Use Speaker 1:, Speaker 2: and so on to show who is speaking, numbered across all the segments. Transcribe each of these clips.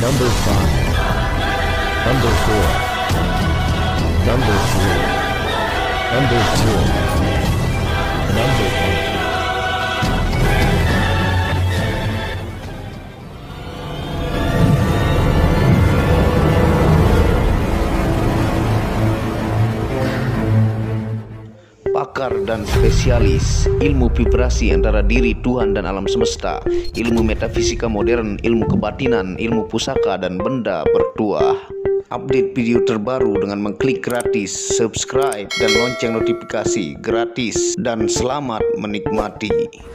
Speaker 1: Number 5, Number 4, Number 3, Number 2, Number 1.
Speaker 2: Pakar dan spesialis ilmu vibrasi antara diri Tuhan dan alam semesta, ilmu metafisika modern, ilmu kebatinan, ilmu pusaka dan benda bertuah. Update video terbaru dengan mengklik gratis, subscribe dan lonceng notifikasi gratis, dan selamat menikmati.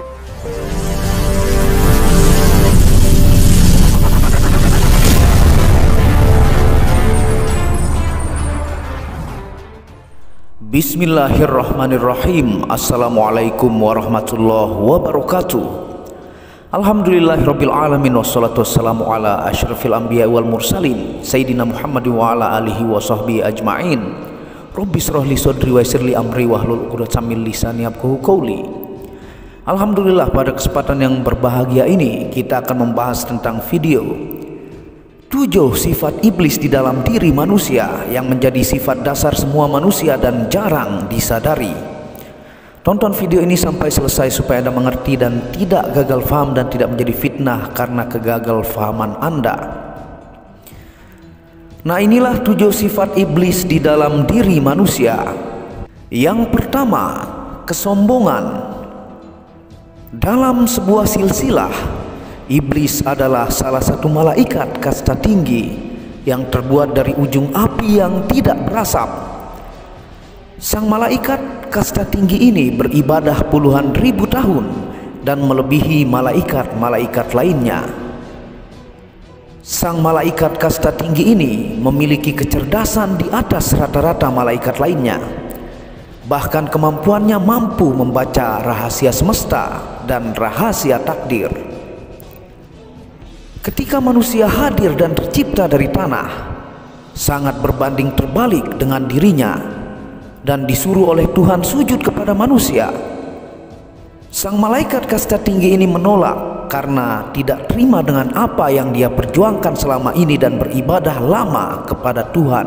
Speaker 3: Bismillahirrahmanirrahim. Assalamualaikum warahmatullahi wabarakatuh. Alhamdulillahirabbil alamin, wassalatu wassalamu ala asyrafil anbiya wal mursalin sayyidina Muhammadin wa ala alihi wa sahbihi ajmain. Rabbi shrah li sadri wa yassir li amri wahlul 'uqdatam min lisani yafqahu qawli. Alhamdulillah, pada kesempatan yang berbahagia ini kita akan membahas tentang video 7 sifat iblis di dalam diri manusia yang menjadi sifat dasar semua manusia dan jarang disadari. Tonton video ini sampai selesai supaya Anda mengerti dan tidak gagal faham dan tidak menjadi fitnah karena kegagalfahaman Anda. Nah, inilah 7 sifat iblis di dalam diri manusia. Yang pertama, kesombongan. Dalam sebuah silsilah, iblis adalah salah satu malaikat kasta tinggi yang terbuat dari ujung api yang tidak berasap. Sang malaikat kasta tinggi ini beribadah puluhan ribu tahun dan melebihi malaikat-malaikat lainnya. Sang malaikat kasta tinggi ini memiliki kecerdasan di atas rata-rata malaikat lainnya. Bahkan kemampuannya mampu membaca rahasia semesta dan rahasia takdir. Ketika manusia hadir dan tercipta dari tanah, sangat berbanding terbalik dengan dirinya dan disuruh oleh Tuhan sujud kepada manusia. Sang malaikat kasta tinggi ini menolak karena tidak terima dengan apa yang dia perjuangkan selama ini dan beribadah lama kepada Tuhan.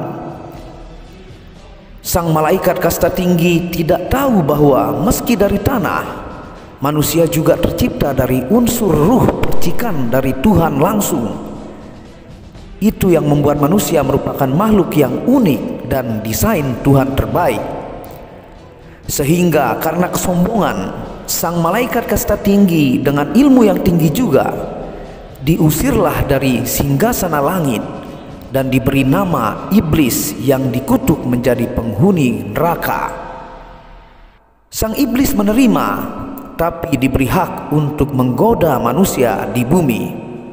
Speaker 3: Sang malaikat kasta tinggi tidak tahu bahwa meski dari tanah, manusia juga tercipta dari unsur ruh percikan dari Tuhan langsung. Itu yang membuat manusia merupakan makhluk yang unik dan desain Tuhan terbaik. Sehingga karena kesombongan, sang malaikat kasta tinggi dengan ilmu yang tinggi juga diusirlah dari singgasana langit dan diberi nama iblis yang dikutuk menjadi penghuni neraka. Sang iblis menerima, tapi diberi hak untuk menggoda manusia di bumi.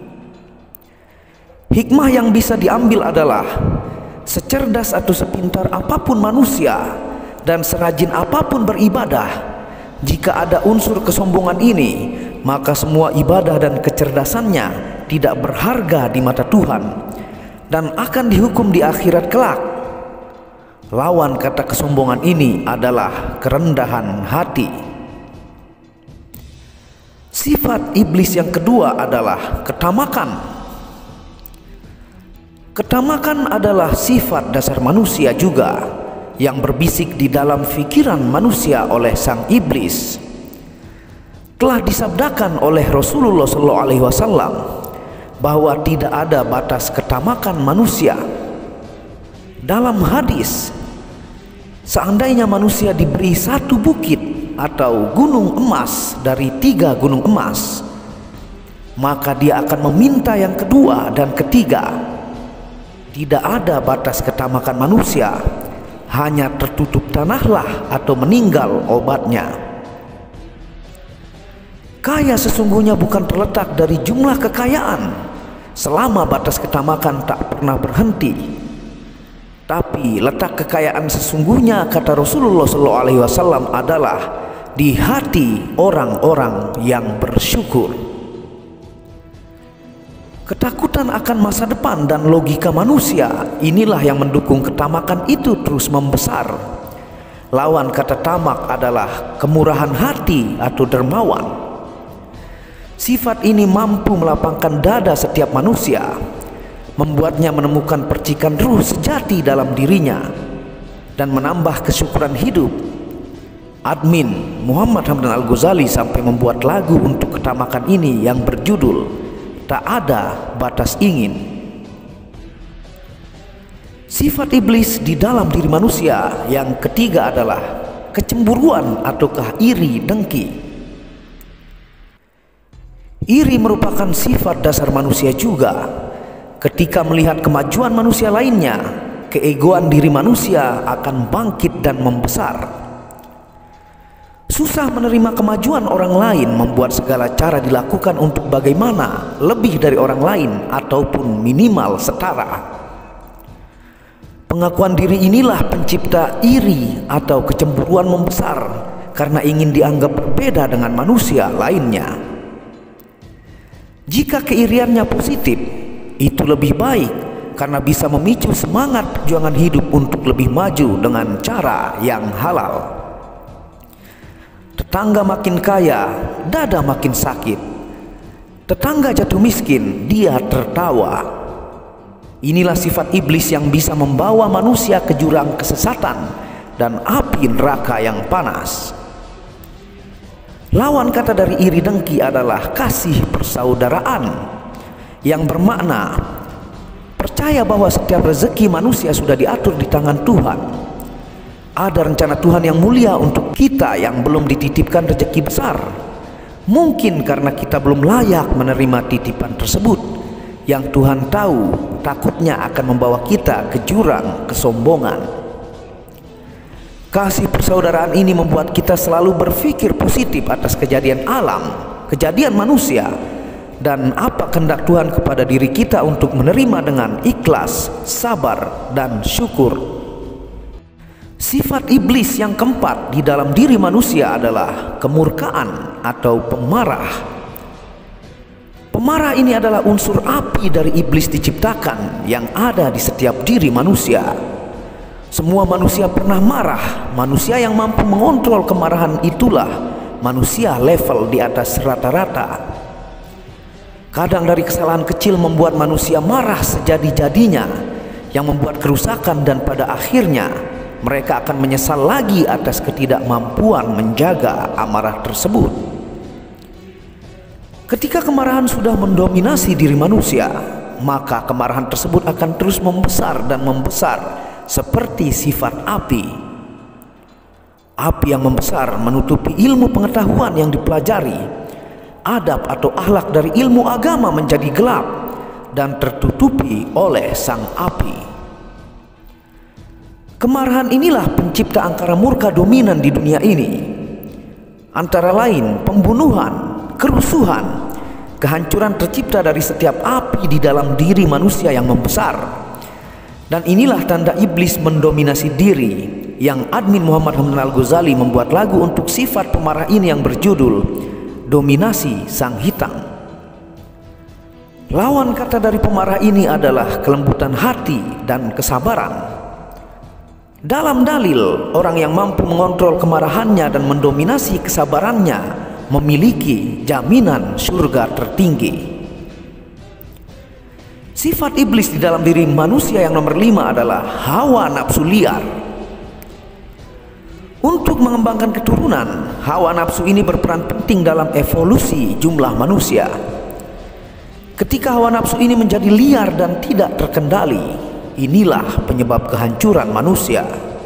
Speaker 3: Hikmah yang bisa diambil adalah secerdas atau sepintar apapun manusia dan serajin apapun beribadah, jika ada unsur kesombongan ini, maka semua ibadah dan kecerdasannya tidak berharga di mata Tuhan dan akan dihukum di akhirat kelak. Lawan kata kesombongan ini adalah kerendahan hati. Sifat iblis yang kedua adalah ketamakan. Ketamakan adalah sifat dasar manusia juga yang berbisik di dalam pikiran manusia oleh sang iblis. Telah disabdakan oleh Rasulullah SAW bahwa tidak ada batas ketamakan manusia. Dalam hadis, seandainya manusia diberi satu bukit atau gunung emas dari 3 gunung emas, maka dia akan meminta yang kedua dan ketiga. Tidak ada batas ketamakan manusia, hanya tertutup tanahlah atau meninggal obatnya. Kaya sesungguhnya bukan terletak dari jumlah kekayaan, selama batas ketamakan tak pernah berhenti. Tapi letak kekayaan sesungguhnya, kata Rasulullah SAW, adalah di hati orang-orang yang bersyukur. Ketakutan akan masa depan dan logika manusia inilah yang mendukung ketamakan itu terus membesar. Lawan kata tamak adalah kemurahan hati atau dermawan. Sifat ini mampu melapangkan dada setiap manusia membuatnya menemukan percikan ruh sejati dalam dirinya dan menambah kesyukuran hidup. Admin Muhammad Hamdan Al-Ghazali sampai membuat lagu untuk ketamakan ini yang berjudul Tak Ada Batas Ingin. Sifat iblis di dalam diri manusia yang ketiga adalah kecemburuan ataukah iri dengki. Iri merupakan sifat dasar manusia juga. Ketika melihat kemajuan manusia lainnya, keegoan diri manusia akan bangkit dan membesar. Susah menerima kemajuan orang lain, membuat segala cara dilakukan untuk bagaimana lebih dari orang lain ataupun minimal setara. Pengakuan diri inilah pencipta iri atau kecemburuan membesar karena ingin dianggap berbeda dengan manusia lainnya. Jika keiriannya positif, itu lebih baik karena bisa memicu semangat perjuangan hidup untuk lebih maju dengan cara yang halal. Tetangga makin kaya, dada makin sakit. Tetangga jatuh miskin, dia tertawa. Inilah sifat iblis yang bisa membawa manusia ke jurang kesesatan dan api neraka yang panas. Lawan kata dari iri dengki adalah kasih persaudaraan, yang bermakna percaya bahwa setiap rezeki manusia sudah diatur di tangan Tuhan. Ada rencana Tuhan yang mulia untuk kita yang belum dititipkan rezeki besar. Mungkin karena kita belum layak menerima titipan tersebut, yang Tuhan tahu takutnya akan membawa kita ke jurang kesombongan. Kasih persaudaraan ini membuat kita selalu berpikir positif atas kejadian alam, kejadian manusia, dan apa kehendak Tuhan kepada diri kita untuk menerima dengan ikhlas, sabar, dan syukur. Sifat iblis yang keempat di dalam diri manusia adalah kemurkaan atau pemarah. Pemarah ini adalah unsur api dari iblis diciptakan yang ada di setiap diri manusia. Semua manusia pernah marah. Manusia yang mampu mengontrol kemarahan itulah manusia level di atas rata-rata. Kadang dari kesalahan kecil membuat manusia marah sejadi-jadinya, yang membuat kerusakan, dan pada akhirnya mereka akan menyesal lagi atas ketidakmampuan menjaga amarah tersebut. Ketika kemarahan sudah mendominasi diri manusia, maka kemarahan tersebut akan terus membesar dan membesar seperti sifat api. Api yang membesar menutupi ilmu pengetahuan yang dipelajari. Adab atau akhlak dari ilmu agama menjadi gelap dan tertutupi oleh sang api. Kemarahan inilah pencipta angkara murka dominan di dunia ini. Antara lain pembunuhan, kerusuhan, kehancuran tercipta dari setiap api di dalam diri manusia yang membesar. Dan inilah tanda iblis mendominasi diri, yang admin Muhammad Hamdan Al-Ghazali membuat lagu untuk sifat pemarah ini yang berjudul Dominasi Sang Hitam. Lawan kata dari pemarah ini adalah kelembutan hati dan kesabaran. Dalam dalil, orang yang mampu mengontrol kemarahannya dan mendominasi kesabarannya memiliki jaminan surga tertinggi. Sifat iblis di dalam diri manusia yang nomor 5 adalah hawa nafsu liar. Untuk mengembangkan keturunan, hawa nafsu ini berperan penting dalam evolusi jumlah manusia. Ketika hawa nafsu ini menjadi liar dan tidak terkendali, inilah penyebab kehancuran manusia.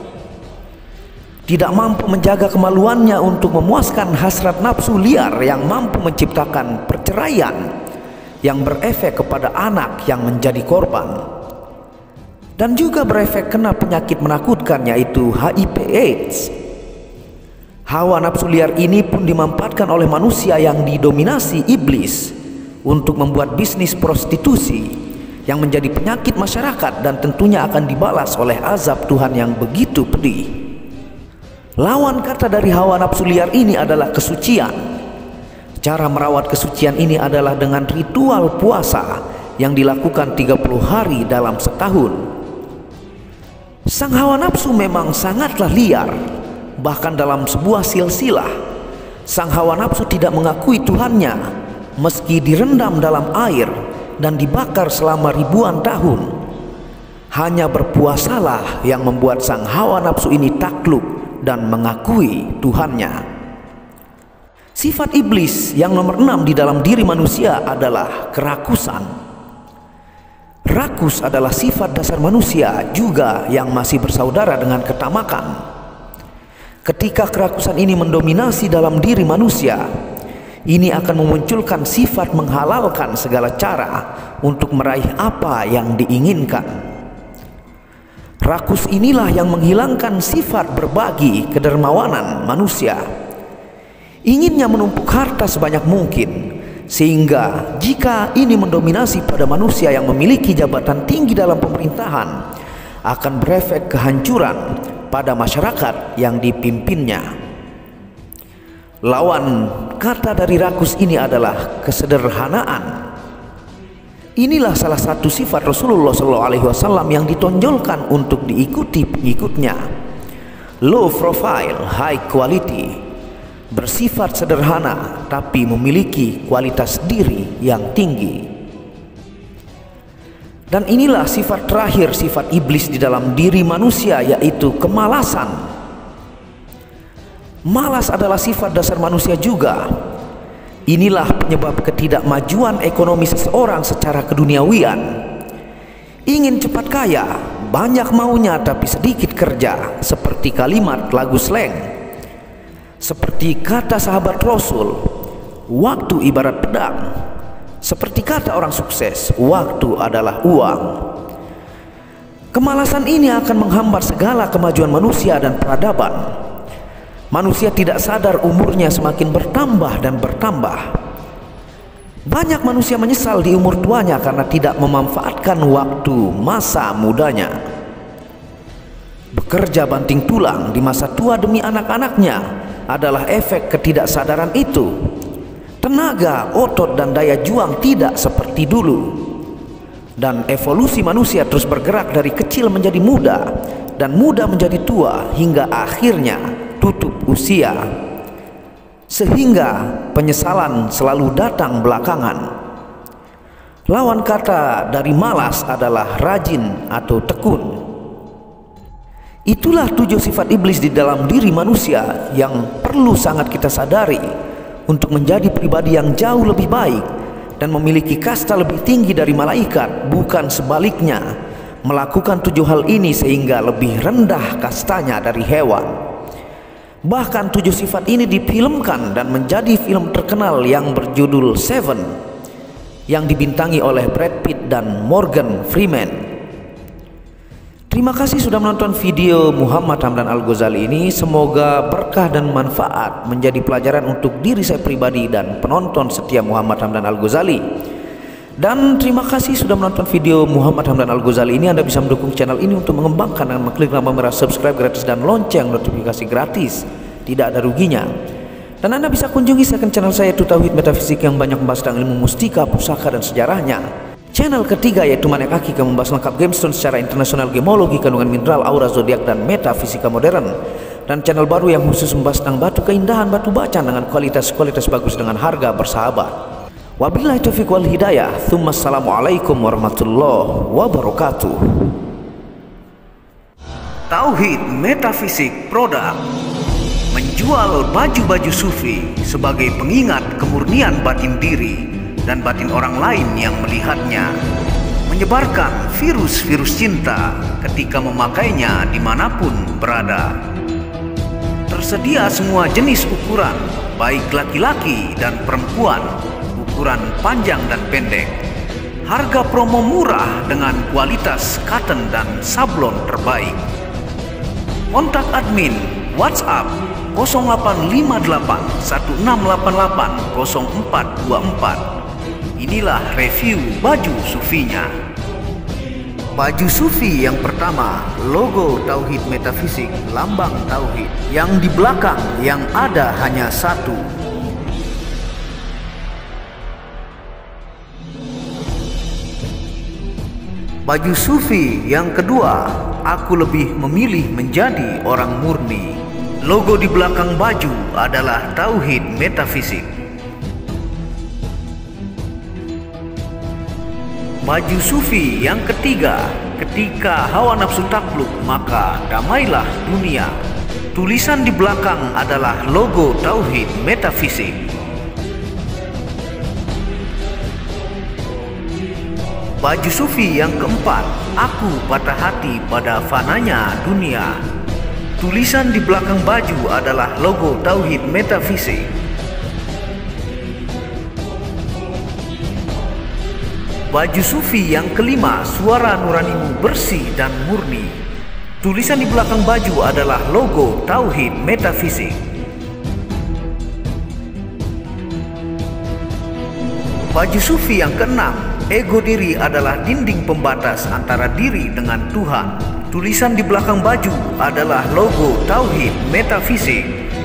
Speaker 3: Tidak mampu menjaga kemaluannya untuk memuaskan hasrat nafsu liar yang mampu menciptakan perceraian yang berefek kepada anak yang menjadi korban, dan juga berefek kena penyakit menakutkan yaitu HIV/AIDS. Hawa nafsu liar ini pun dimanfaatkan oleh manusia yang didominasi iblis untuk membuat bisnis prostitusi yang menjadi penyakit masyarakat dan tentunya akan dibalas oleh azab Tuhan yang begitu pedih. Lawan kata dari hawa nafsu liar ini adalah kesucian. Cara merawat kesucian ini adalah dengan ritual puasa yang dilakukan 30 hari dalam setahun. Sang hawa nafsu memang sangatlah liar. Bahkan dalam sebuah silsilah, sang hawa nafsu tidak mengakui Tuhannya meski direndam dalam air dan dibakar selama ribuan tahun. Hanya berpuasalah yang membuat sang hawa nafsu ini takluk dan mengakui Tuhannya. Sifat iblis yang nomor 6 di dalam diri manusia adalah kerakusan. Rakus adalah sifat dasar manusia juga yang masih bersaudara dengan ketamakan. Ketika kerakusan ini mendominasi dalam diri manusia, ini akan memunculkan sifat menghalalkan segala cara untuk meraih apa yang diinginkan. Rakus inilah yang menghilangkan sifat berbagi kedermawanan manusia. Inginnya menumpuk harta sebanyak mungkin, sehingga jika ini mendominasi pada manusia yang memiliki jabatan tinggi dalam pemerintahan, akan berefek kehancuran pada masyarakat yang dipimpinnya. Lawan kata dari rakus ini adalah kesederhanaan. Inilah salah satu sifat Rasulullah SAW yang ditonjolkan untuk diikuti pengikutnya. Low profile, high quality, bersifat sederhana tapi memiliki kualitas diri yang tinggi. Dan inilah sifat terakhir, sifat iblis di dalam diri manusia, yaitu kemalasan. Malas adalah sifat dasar manusia juga. Inilah penyebab ketidakmajuan ekonomi seseorang secara keduniawian. Ingin cepat kaya, banyak maunya tapi sedikit kerja, seperti kalimat lagu slang. Seperti kata sahabat Rasul, waktu ibarat pedang. Seperti kata orang sukses, waktu adalah uang. Kemalasan ini akan menghambat segala kemajuan manusia dan peradaban. Manusia tidak sadar umurnya semakin bertambah dan bertambah. Banyak manusia menyesal di umur tuanya karena tidak memanfaatkan waktu masa mudanya. Bekerja banting tulang di masa tua demi anak-anaknya adalah efek ketidaksadaran itu. Tenaga, otot, dan daya juang tidak seperti dulu. Dan evolusi manusia terus bergerak dari kecil menjadi muda, dan muda menjadi tua, hingga akhirnya tutup usia, sehingga penyesalan selalu datang belakangan. Lawan kata dari malas adalah rajin atau tekun. Itulah 7 sifat iblis di dalam diri manusia yang perlu sangat kita sadari untuk menjadi pribadi yang jauh lebih baik dan memiliki kasta lebih tinggi dari malaikat, bukan sebaliknya, melakukan 7 hal ini sehingga lebih rendah kastanya dari hewan. Bahkan 7 sifat ini difilmkan dan menjadi film terkenal yang berjudul Seven, yang dibintangi oleh Brad Pitt dan Morgan Freeman. Terima kasih sudah menonton video Muhammad Hamdan Al-Ghazali ini. Semoga berkah dan manfaat menjadi pelajaran untuk diri saya pribadi dan penonton setia Muhammad Hamdan Al-Ghazali. Dan terima kasih sudah menonton video Muhammad Hamdan Al-Ghazali ini. Anda bisa mendukung channel ini untuk mengembangkan dengan mengklik tombol merah subscribe gratis dan lonceng notifikasi gratis, tidak ada ruginya. Dan Anda bisa kunjungi second channel saya, yaitu Tauhid Metafisik, yang banyak membahas tentang ilmu mustika, pusaka, dan sejarahnya. Channel ketiga yaitu Manek Akik, yang membahas lengkap gemstone secara internasional, gemologi, kandungan mineral, aura, zodiak, dan metafisika modern. Dan channel baru yang khusus membahas tentang batu keindahan, batu bacan dengan kualitas bagus dengan harga bersahabat. Wabillahi taufiq wal hidayah. Assalamualaikum warahmatullahi wabarakatuh. Tauhid Metafisik Produk menjual baju-baju sufi sebagai pengingat kemurnian batin diri dan batin orang lain yang melihatnya, menyebarkan virus-virus cinta ketika memakainya dimanapun berada. Tersedia semua jenis ukuran, baik laki-laki dan perempuan, ukuran panjang dan pendek. Harga promo murah dengan kualitas cotton dan sablon terbaik. Kontak admin WhatsApp 0858 1688 0424. Inilah review baju sufinya. Baju sufi yang pertama, logo Tauhid Metafisik, lambang Tauhid, yang di belakang yang ada hanya satu. Baju sufi yang kedua, aku lebih memilih menjadi orang murni. Logo di belakang baju adalah Tauhid Metafisik. Baju sufi yang ketiga, ketika hawa nafsu takluk maka damailah dunia. Tulisan di belakang adalah logo tauhid metafisik. Baju sufi yang keempat, aku patah hati pada fananya dunia. Tulisan di belakang baju adalah logo tauhid metafisik. Baju sufi yang kelima, suara nuranimu bersih dan murni. Tulisan di belakang baju adalah logo tauhid metafisik. Baju sufi yang keenam, ego diri adalah dinding pembatas antara diri dengan Tuhan. Tulisan di belakang baju adalah logo tauhid metafisik.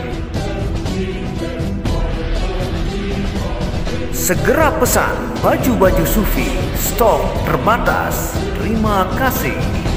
Speaker 3: Segera pesan baju-baju sufi, stok terbatas. Terima kasih.